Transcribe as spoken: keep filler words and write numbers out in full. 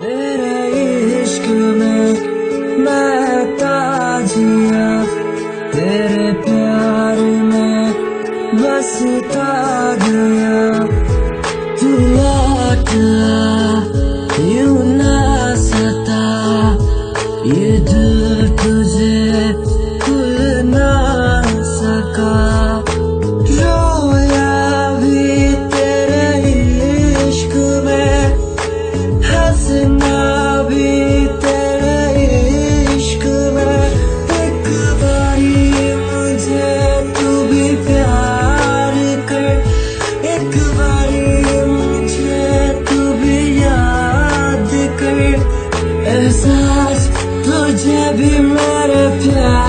तेरे इश्क में मैं ताजिया, तेरे प्यार में बसता गया। तू लौट आ, यूं ना सता, ये दिल तुझे खुल ना सका। रोया भी तेरे इश्क में, हंसना भी तेरे इश्क में। एक बारी मुझे तू भी प्यार कर, एक बारी मुझे तू भी याद कर। एहसास तुझे भी मेरे प्यार